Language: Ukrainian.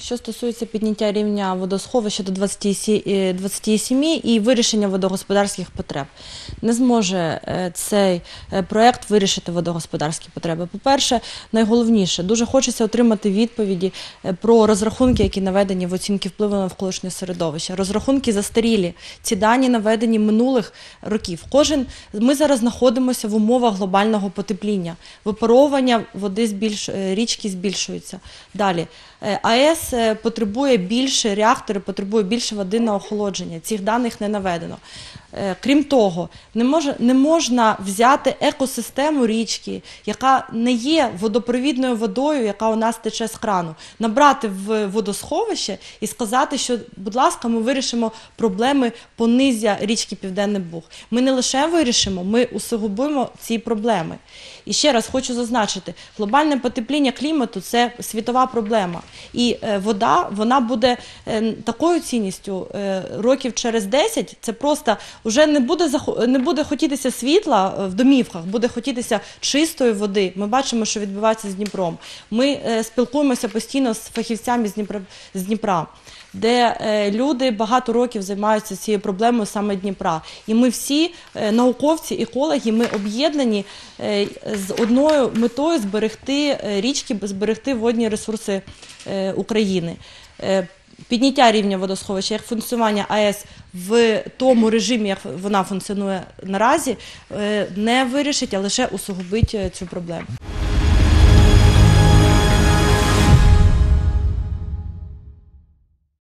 Що стосується підняття рівня водосховища до 27 і вирішення водогосподарських потреб, не зможе цей проєкт вирішити водогосподарські потреби. По-перше, найголовніше, дуже хочеться отримати відповіді про розрахунки, які наведені в оцінці впливу на навколишнє середовище. Розрахунки застарілі, ці дані наведені минулих років. Ми зараз знаходимося в умовах глобального потепління, випаровування води річки збільшується. Далі. АЕС потребує більше, реактори потребує більше води на охолодження. Цих даних не наведено. Крім того, не можна взяти екосистему річки, яка не є водопровідною водою, яка у нас тече з крану, набрати в водосховище і сказати, що, будь ласка, ми вирішимо проблеми понизя річки Південний Буг. Ми не лише вирішимо, ми усугубимо ці проблеми. І ще раз хочу зазначити, глобальне потепління клімату – це світова проблема. І вода, вона буде такою цінністю років через 10, це просто вже не буде хотітися світла в домівках, буде хотітися чистої води. Ми бачимо, що відбувається з Дніпром. Ми спілкуємося постійно з фахівцями з Дніпра, де люди багато років займаються цією проблемою саме Дніпра. І ми всі, науковці, екологи, ми об'єднані з одною метою зберегти річки, зберегти водні ресурси України. Підняття рівня водосховища, як функціонування АЕС в тому режимі, як вона функціонує наразі, не вирішить, а лише усугубить цю проблему.